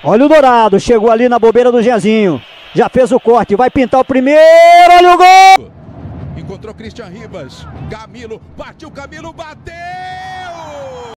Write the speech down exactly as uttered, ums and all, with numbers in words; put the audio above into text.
Olha o Dourado, chegou ali na bobeira do Jezinho. Já fez o corte, vai pintar o primeiro, olha o gol! Encontrou Christian Ribas, Camilo, partiu Camilo, bateu!